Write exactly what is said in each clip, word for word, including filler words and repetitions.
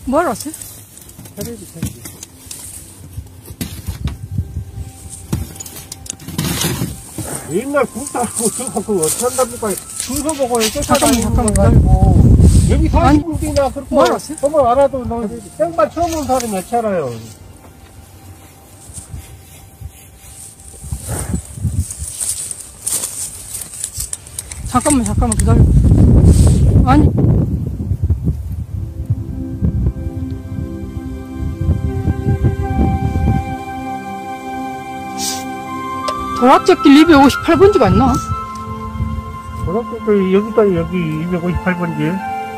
뭐 하러 왔어요? 테레비, 테레비. 옛날 국사하고 저거 그거 어떡한답니까? 주소 보고 쫓아다니는 거 가지고. 여기 사십 분이나 그렇게. 뭐 하러 왔어요? 정말 알아도 너 땡만 처음 온 사람이 몇 알아요. 잠깐만, 잠깐만 기다려. 아니. 도락제길 이백오십팔 번지가 있나? 도락제길 여기다 여기 이백오십팔 번지.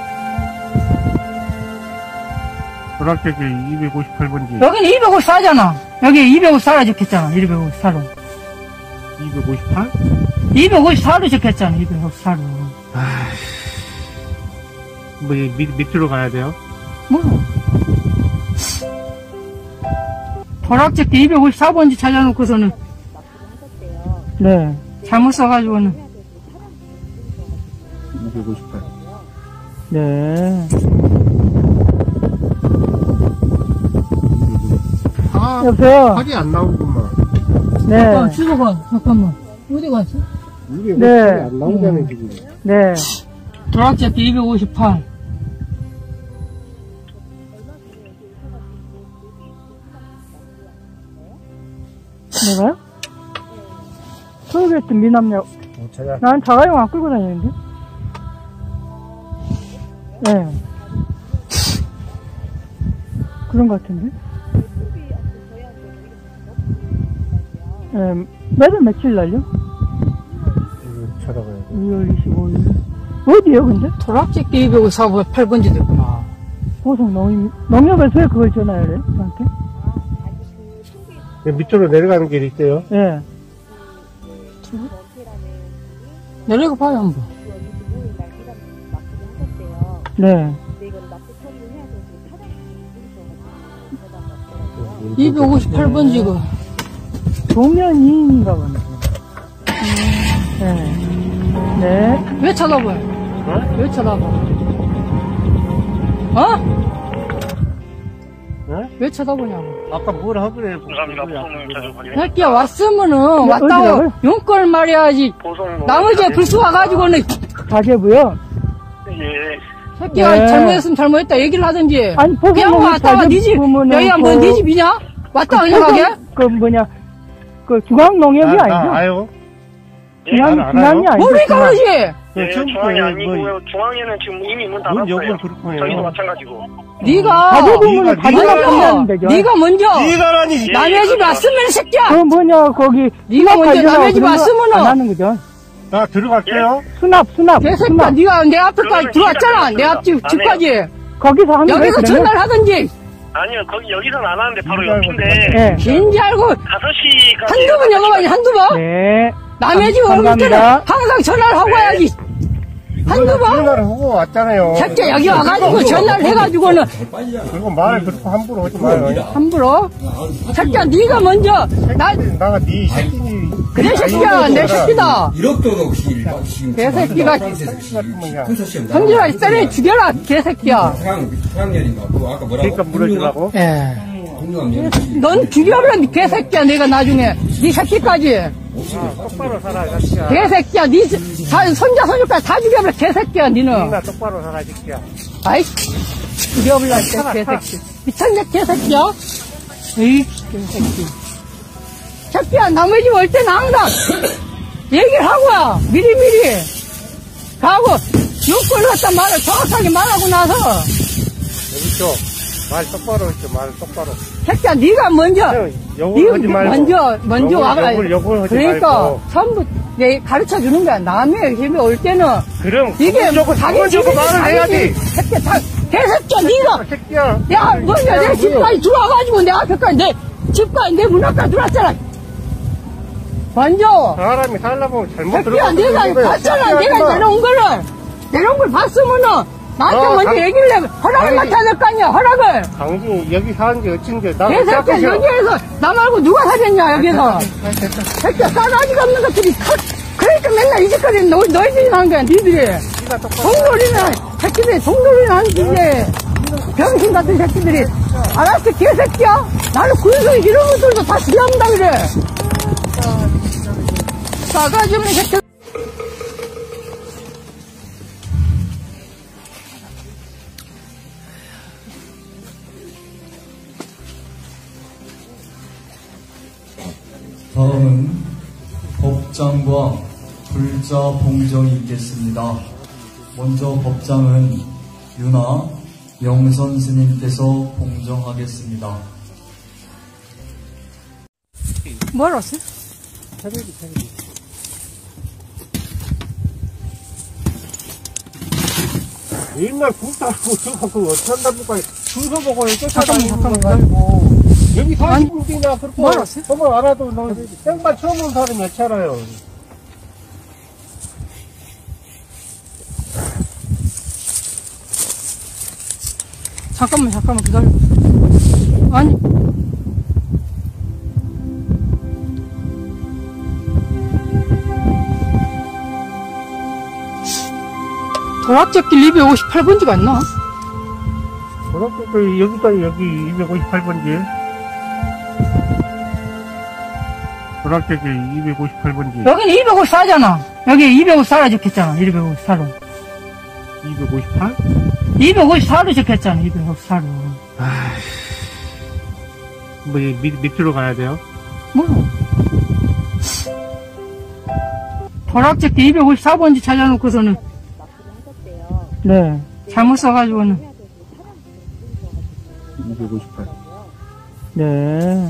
도락제길 이백오십팔 번지. 여기는 이백오십사잖아. 여기 이백오십사로 적혔잖아. 이백오십사로. 이백오십팔? 이백오십사로 적혔잖아. 이백오십사로. 아, 뭐 밑, 밑으로 가야 돼요? 뭐? 도락제길 이백오십사 번지 찾아놓고서는 네 잘못 써가지고는 이백오십팔. 네. 아, 여보세요? 팔이 안 나오구만. 네. 잠깐, 주소가, 잠깐만. 어디 갔어? 이게 네. 팔이 안 나오잖아요, 음. 지금. 네. 도락제길 이백오십팔. 내가요? 토요일에 미남역. 어, 제가. 난 자가용 안 끌고 다니는데? 네. 그런 것 같은데? 네. 매달 며칠 날요? 이거 찾아가야 돼. 이월 이십오일. 어디에요, 근데? 도락제길 이백오십팔 번지 됐구나. 보성 농협, 농협에서 왜 그걸 전화를 해요, 저한테? 밑으로 내려가는 길이 있대요. 예. 네. 내려가 봐요, 한번. 네. 이백오십팔 번지가. 도면 이인인가 보네. 네. 네. 왜 쳐다봐요? 어? 왜 쳐다봐? 어? 네? 왜 쳐다보냐고. 아까 뭘 하길래. 감사합니다. 새끼야, 왔으면은, 네, 왔다고 용건을 말해야지. 나머지 불수 와가지고는. 가계부요? 예. 새끼가 네. 잘못했으면 잘못했다 얘기를 하든지. 아니, 그냥 왔다가 니 집, 여기가 뭐 니 집이냐? 왔다가 그냥 가게? 그 뭐냐, 그 중앙농협이 아, 아니죠? 아, 아요? 중앙, 중앙이 아니죠? 모르니까 그러지! 예, 중앙이 아니고요. 중앙에는 지금 이미 문 닫았어요. 여건 그렇고 해요. 저희도 마찬가지고. 니가, 가계부문을 니가, 가져가면 되죠. 니가 먼저, 니가라니. 남의 집에 왔으면, 새끼야! 그 뭐냐, 거기. 니가 먼저 남의 집에 왔으면은, 안 하는 거죠. 나 들어갈게요. 수납, 수납. 개새끼야, 니가 내 앞에까지 들어왔잖아. 내 앞집, 집까지. 거기서 하는 거야. 여기서 전화를 하든지. 아니요, 거기, 여기서는 안 하는데 바로 옆인데. 네. 왠지 알고. 다섯 시까지. 한두 번 영업하니, 한두 번? 네. 남의 집 오는 때는 항상 전화를 하고 와야지. 한두 번? 전화를 하고 왔잖아요. 새끼 여기 와가지고 전화를 해가지고는. 그리고 말을 그렇게 함부로 하지 마요. 함부로? 새끼야, 니가 먼저. 나, 나가 니 새끼니. 내 새끼야, 내 새끼다. 일억도 없이 개 새끼가. 성질아, 때려 죽여라, 개새끼야. 태양열인가? 그거 아까 뭐라고? 그러니까 물어주라고? 예. 넌 죽여버려, 개새끼야, 내가 나중에. 니 새끼까지. 아, 똑바로 살아, 자식아. 개새끼야, 니 사, 손자, 손주까지 다 죽여버려, 개새끼야, 니는. 나 똑바로 살아, 새끼야. 아이, 죽여버려, 개새끼. 미쳤냐, 개새끼야? 에이, 개새끼. 새끼야, 남의 집 올 때는 항상 얘기를 하고야, 미리미리. 가고, 용건을 갖다 말을 정확하게 말하고 나서. 여기 있죠. 말 똑바로 했죠, 말 똑바로. 새끼야, 네가 먼저. 욕을 하지 말고. 먼저, 먼저 와가. 욕을, 욕을 하지 그러니까, 말고. 전부 내 가르쳐 주는 거야. 남의 힘이 올 때는. 그럼, 이게 자기 집에 말을 해야지. 새끼야, 다, 개새끼야, 네가. 새끼야. 야, 뭐냐, 내 집까지 들어와가지고 내 앞에까지, 내 집까지, 내 문 앞까지 들어왔잖아. 먼저. 사람이 살려면 잘못 새끼야, 들어가는 내가 봤잖아. 내가 내려온 거를. 내려온 걸 봤으면은. 나한테 어, 먼저 당, 얘기를 해. 허락을 맡아야 될 거 아니야, 허락을. 당신이 여기 사는 게 어쩐데, 나. 개새끼야, 여기에서, 나 말고 누가 사겠냐, 여기서. 새끼야, 싸가지가 없는 것들이, 그러니까 맨날 이 짓거리 너, 너희들이 하는 거야, 니들이. 동놀이는, 새끼들이 동놀이는 하는 짓이지. 병신 같은 새끼들이. 알았어, 개새끼야. 나는 군수이 이런 것들도 다 싫어한다, 그래. 싸가지 없는 새끼. 다음은 법장과 불자 봉정이 있겠습니다. 먼저 법장은 윤아 영선 스님께서 봉정하겠습니다. 뭘 왔어? 테레비, 테레비. 옛날 굶다고 저거 그 어떻게 한답니까? 줄서 먹어요. 잠깐만, 잠깐만. 가지고 여기 사십 분이나 그렇게 뭘 왔어? 저걸 알아도 너 생판 처음 온 사람이 몇 차라요. 잠깐만, 잠깐만 기다려. 아니. 도락제길 이백오십팔 번지 맞나? 도락제길 여기다 여기 이백오십팔 번지. 도락제길 이백오십팔 번지. 여기는 이백오십사잖아. 여기 이백오십사로 적혔잖아. 이백오십사로. 이백오십팔? 이백오십사로 적혔잖아. 이백오십사로. 뭐, 밑, 밑으로 가야 돼요? 뭐? 도락제길 이백오십사 번지 찾아놓고서는. 네. 잘못 써가지고는. 이백오십팔. 네.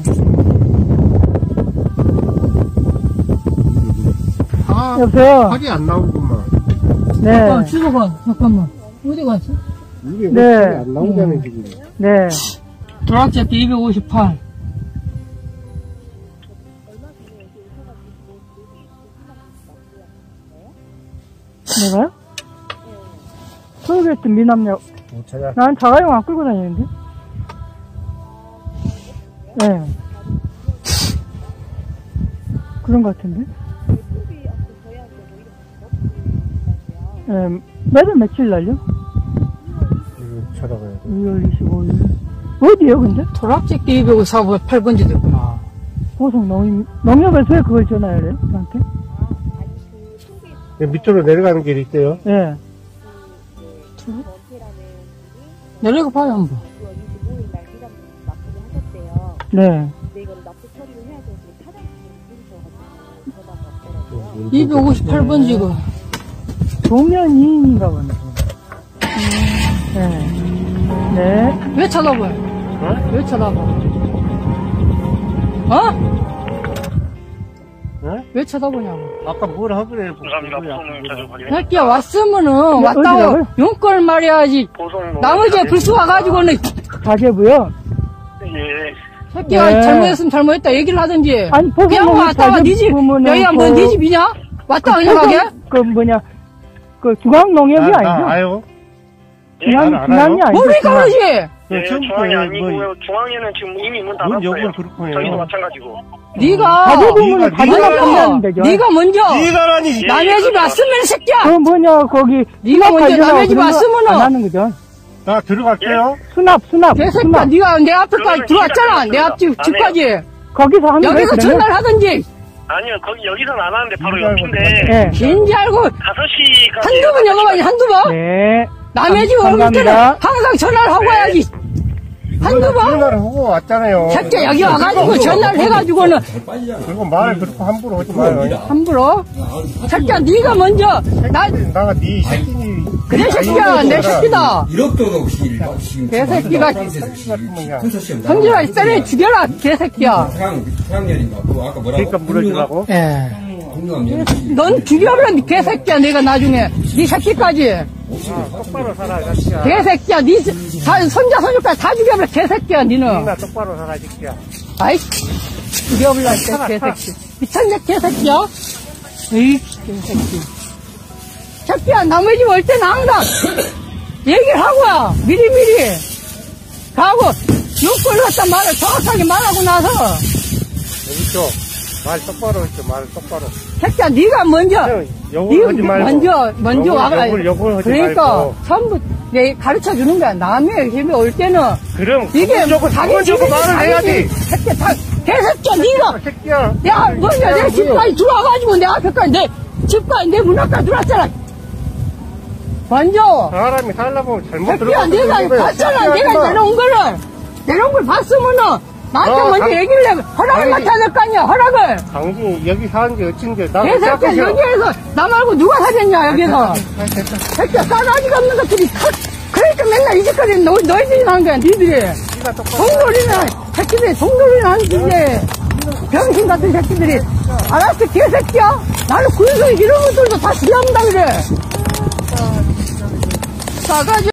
아, 여보세요? 확이 안 나오구만. 네. 잠깐만, 주소가, 잠깐만. 어디 갔지? 이게 네. 왜 안 나오잖아요, 지금. 네. 도락제길 이백오십팔. 내가요? 토요일에 미남역. 못 찾아. 난 자가용 안 끌고 다니는데? 네. 그런 것 같은데? 네. 매달 며칠 날요? 이거 찾아가야 돼. 이월 이십오일. 어디에요, 근데? 도락제길 이백오십팔 번지 됐구나. 고성 농, 농협에서 왜 그걸 전화를 해요? 저한테? 밑으로 내려가는 길이 있어요. 예. 내려가 봐요, 한번. 네. 이백오십팔 번지가. 도면이인인가 보네. 네. 네. 왜 쳐다봐요? 어? 왜 쳐다봐? 어? 네? 왜 쳐다보냐고. 아까 뭘 하길래. 감사합니다. 보성님 자주 확인해. 새끼야, 왔으면은, 네, 왔다고 용건을 말해야지. 보성 나머지에 불수 와가지고는. 가계부요? 예. 새끼야, 네. 잘못했으면 잘못했다 얘기를 하든지. 아니, 그냥 왔다가 니 집, 여기가 뭐 니 집이냐? 왔다가 그냥 가게? 그 뭐냐, 그 중앙농협이 아, 아니죠? 아요? 중앙, 예, 중앙이 아니죠? 뭡니까, 그러지? 예, 중앙이 아니고요. 중앙에는 지금 이미 문 닫았어요. 여기는 그렇고 해요. 저희도 마찬가지고. 니가, 가계부문을 네가- 가져다 니가, 판다는 데죠. 니가 먼저, 이가라니. 예, 남의 집 그렇죠. 왔으면, 새끼야! 그 뭐냐, 거기. 니가 먼저 수납 남의 집 그런 거 왔으면은. 안 하는 거죠? 나 들어갈게요. 수납, 수납. 개새끼야, 수납. 니가 내 앞에까지 그러면 들어왔잖아. 시간 내 앞집, 안 집까지. 거기서 하는 거예요, 여기서 그러면? 전화하든지. 아니요, 거기 여기서는 안 하는데 바로 이거 옆인데. 예. 인지 알고, 다섯 시까지. 한두 번 여가봐야지, 한두 번? 네. 남의 집 올 때는 감사합니다. 항상 전화를 하고 와야지. 한두 번? 전화를 하고 왔잖아요. 새끼야, 여기 와가지고 전화를 해가지고는 빨리잖아. 그리고 말을 그렇게 함부로 하지 마요. 함부로. 새끼야, 네가 먼저, 나, 나가 네 새끼니. 그래, 새끼야, 내 새끼다. 일억도 없이 지금 개새끼가 큰 시험 성질아, 때려 죽여라, 개새끼야. 태양 태양열인가 그 아까 뭐라고? 그러니까 물어주라고. 예. 공룡암 넌 죽여버려, 개새끼야, 내가 나중에. 네 새끼까지. 똑바로 살아, 자식아. 개새끼야, 네 다, 손자, 손주까지 다 죽여버려, 개새끼야, 니는. 나 똑바로 살아, 새끼야. 아이, 죽여버려, 개새끼. 미쳤냐, 개새끼야? 에이, 개새끼. 새끼야, 남의 집 올 때는 항상 얘기를 하고 와. 미리미리. 가고, 욕을 갖다 말을 정확하게 말하고 나서. 여기 있죠. 말 똑바로 했죠, 말 똑바로. 새끼야, 네가 먼저, 욕을 하지 말고. 먼저, 먼저 욕을, 와가. 욕을, 욕을 하지 그러니까, 말고. 전부, 내 가르쳐 주는 거야. 남의 집에 올 때는. 그럼, 이게, 무조건, 자기 무조건 집에 말을 해야지. 새끼야, 다, 개새끼야, 네가. 새끼야. 내가, 먼저 내 집까지 들어와가지고, 내 앞에까지, 내 집까지, 내 문 앞까지 들어왔잖아. 먼저. 사람이 살려고 잘못 새끼야, 들어가서 내가 그러는 거야. 봤잖아. 새끼야, 내가 하지마. 내려온 거를. 내려온 걸 봤으면은, 나한테 어, 먼저 당- 얘기를 해. 허락을 당연히- 맡아야 될 거 아니야, 허락을. 당신이 여기 사는지 어쩐지 나 개새끼야, 여기에서, 나 말고 누가 사겠냐, 여기서. 새끼야, 싸가지가 없는 것들이, 탁, 그러니까 맨날 이 짓거리 너, 너희들이 하는 거야, 니들이. 네가 똑바로 동놀이나, 새끼들이 동놀이나 하는 짓인데, 병신 같은 새끼들이. 알았어, 개새끼야. 나는 그래서 이런 것들도 다 지한다 그래. 싸가지